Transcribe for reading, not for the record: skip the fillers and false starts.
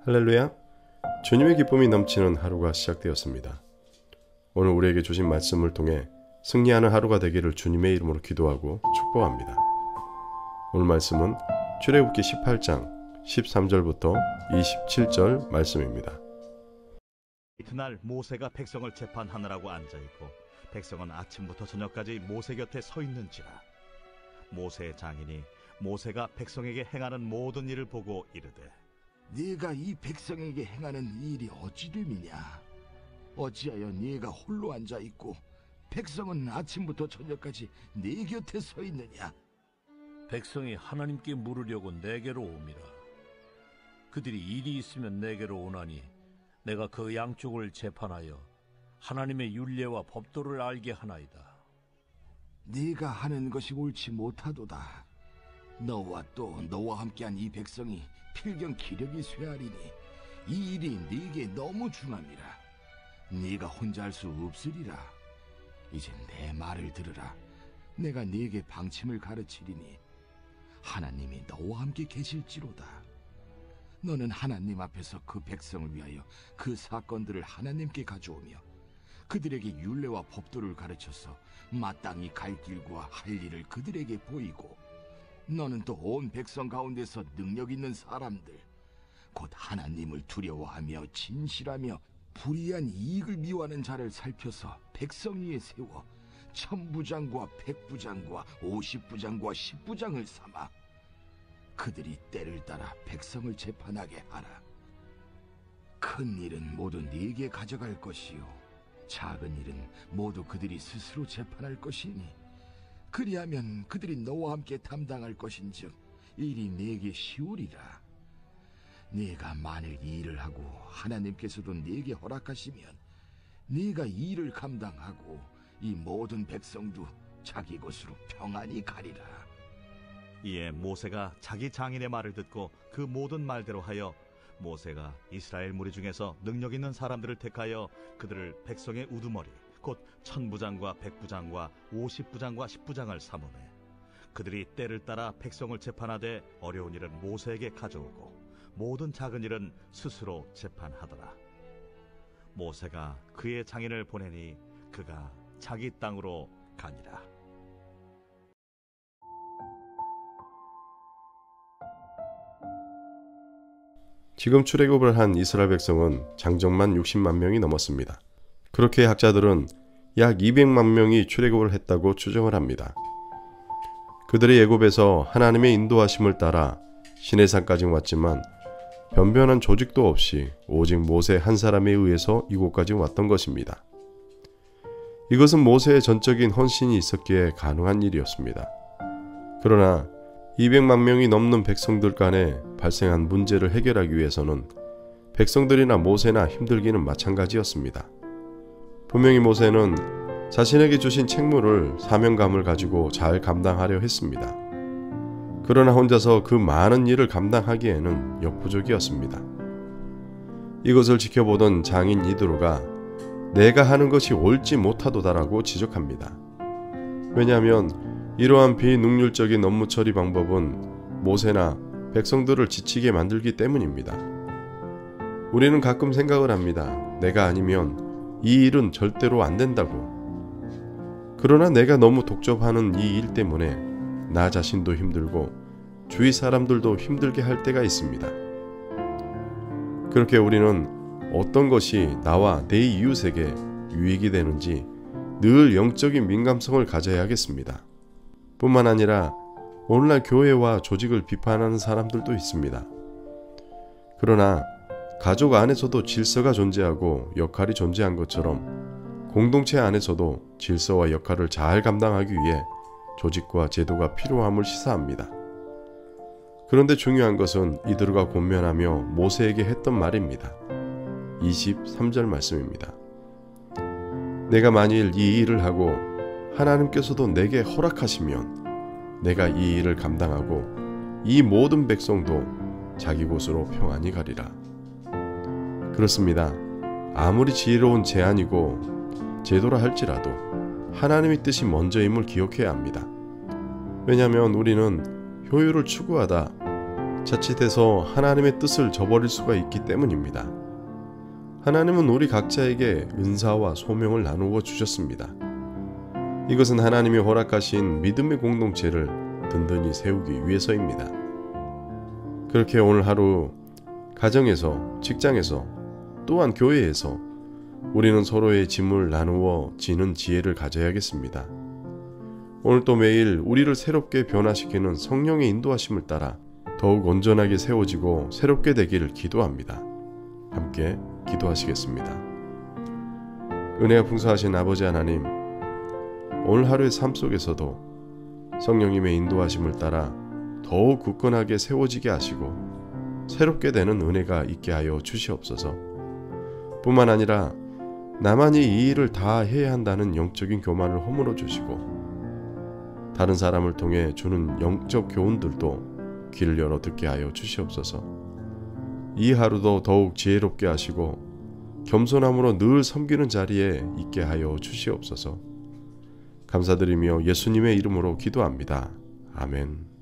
할렐루야! 주님의 기쁨이 넘치는 하루가 시작되었습니다. 오늘 우리에게 주신 말씀을 통해 승리하는 하루가 되기를 주님의 이름으로 기도하고 축복합니다. 오늘 말씀은 출애굽기 18장 13절부터 27절 말씀입니다. 이튿날 모세가 백성을 재판하느라고 앉아있고 백성은 아침부터 저녁까지 모세 곁에 서 있는지라. 모세의 장인이 모세가 백성에게 행하는 모든 일을 보고 이르되, 네가 이 백성에게 행하는 일이 어찌 됨이냐? 어찌하여 네가 홀로 앉아있고 백성은 아침부터 저녁까지 네 곁에 서 있느냐? 백성이 하나님께 물으려고 내게로 옵니다. 그들이 일이 있으면 내게로 오나니 내가 그 양쪽을 재판하여 하나님의 율례와 법도를 알게 하나이다. 네가 하는 것이 옳지 못하도다. 너와 또 너와 함께한 이 백성이 필경 기력이 쇠하리니 이 일이 네게 너무 중함이라. 네가 혼자 할 수 없으리라. 이제 내 말을 들으라. 내가 네게 방침을 가르치리니 하나님이 너와 함께 계실지로다. 너는 하나님 앞에서 그 백성을 위하여 그 사건들을 하나님께 가져오며 그들에게 율례와 법도를 가르쳐서 마땅히 갈 길과 할 일을 그들에게 보이고, 너는 또 온 백성 가운데서 능력 있는 사람들, 곧 하나님을 두려워하며 진실하며 불의한 이익을 미워하는 자를 살펴서 백성 위에 세워 천부장과 백부장과 50부장과 10부장을 삼아 그들이 때를 따라 백성을 재판하게 하라. 큰 일은 모두 네게 가져갈 것이요 작은 일은 모두 그들이 스스로 재판할 것이니 그리하면 그들이 너와 함께 담당할 것인즉 일이 네게 쉬우리라. 네가 만일 이 일을 하고 하나님께서도 네게 허락하시면 네가 이 일을 감당하고 이 모든 백성도 자기 곳으로 평안히 가리라. 이에 모세가 자기 장인의 말을 듣고 그 모든 말대로 하여 모세가 이스라엘 무리 중에서 능력 있는 사람들을 택하여 그들을 백성의 우두머리 곧 천부장과 백부장과 50부장과 10부장을 삼으매 그들이 때를 따라 백성을 재판하되 어려운 일은 모세에게 가져오고 모든 작은 일은 스스로 재판하더라. 모세가 그의 장인을 보내니 그가 자기 땅으로 가니라. 지금 출애굽을 한 이스라엘 백성은 장정만 60만 명이 넘었습니다. 그렇게 학자들은 약 200만 명이 출애굽을 했다고 추정을 합니다. 그들의 애굽에서 하나님의 인도하심을 따라 시내산까지 왔지만 변변한 조직도 없이 오직 모세 한 사람에 의해서 이곳까지 왔던 것입니다. 이것은 모세의 전적인 헌신이 있었기에 가능한 일이었습니다. 그러나 200만 명이 넘는 백성들 간에 발생한 문제를 해결하기 위해서는 백성들이나 모세나 힘들기는 마찬가지였습니다. 분명히 모세는 자신에게 주신 책무를 사명감을 가지고 잘 감당하려 했습니다. 그러나 혼자서 그 많은 일을 감당하기에는 역부족이었습니다. 이것을 지켜보던 장인 이드로가 내가 하는 것이 옳지 못하도다라고 지적합니다. 왜냐하면 이러한 비능률적인 업무 처리 방법은 모세나 백성들을 지치게 만들기 때문입니다. 우리는 가끔 생각을 합니다. 내가 아니면 이 일은 절대로 안 된다고. 그러나 내가 너무 독점하는 이 일 때문에 나 자신도 힘들고 주위 사람들도 힘들게 할 때가 있습니다. 그렇게 우리는 어떤 것이 나와 내 이웃에게 유익이 되는지 늘 영적인 민감성을 가져야겠습니다. 뿐만 아니라 오늘날 교회와 조직을 비판하는 사람들도 있습니다. 그러나 가족 안에서도 질서가 존재하고 역할이 존재한 것처럼 공동체 안에서도 질서와 역할을 잘 감당하기 위해 조직과 제도가 필요함을 시사합니다. 그런데 중요한 것은 이드로가 권면하며 모세에게 했던 말입니다. 23절 말씀입니다. 내가 만일 이 일을 하고 하나님께서도 내게 허락하시면 내가 이 일을 감당하고 이 모든 백성도 자기 곳으로 평안히 가리라. 그렇습니다. 아무리 지혜로운 제안이고 제도라 할지라도 하나님의 뜻이 먼저임을 기억해야 합니다. 왜냐하면 우리는 효율을 추구하다 자칫해서 하나님의 뜻을 저버릴 수가 있기 때문입니다. 하나님은 우리 각자에게 은사와 소명을 나누어 주셨습니다. 이것은 하나님이 허락하신 믿음의 공동체를 든든히 세우기 위해서입니다. 그렇게 오늘 하루 가정에서, 직장에서, 또한 교회에서 우리는 서로의 짐을 나누어 지는 지혜를 가져야겠습니다. 오늘 또 매일 우리를 새롭게 변화시키는 성령의 인도하심을 따라 더욱 온전하게 세워지고 새롭게 되기를 기도합니다. 함께 기도하시겠습니다. 은혜가 풍성하신 아버지 하나님, 오늘 하루의 삶 속에서도 성령님의 인도하심을 따라 더욱 굳건하게 세워지게 하시고 새롭게 되는 은혜가 있게 하여 주시옵소서. 뿐만 아니라 나만이 이 일을 다 해야 한다는 영적인 교만을 허물어 주시고 다른 사람을 통해 주는 영적 교훈들도 귀를 열어 듣게 하여 주시옵소서. 이 하루도 더욱 지혜롭게 하시고 겸손함으로 늘 섬기는 자리에 있게 하여 주시옵소서. 감사드리며 예수님의 이름으로 기도합니다. 아멘.